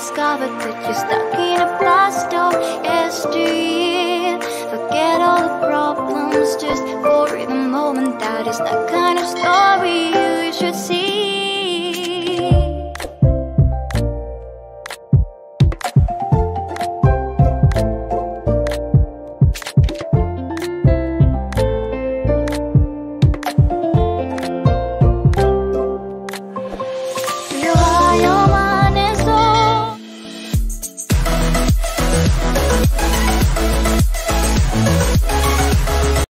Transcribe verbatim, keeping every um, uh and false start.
discovered that you're stuck in a blast of yesteryear. Forget all the problems just for the moment. That is the kind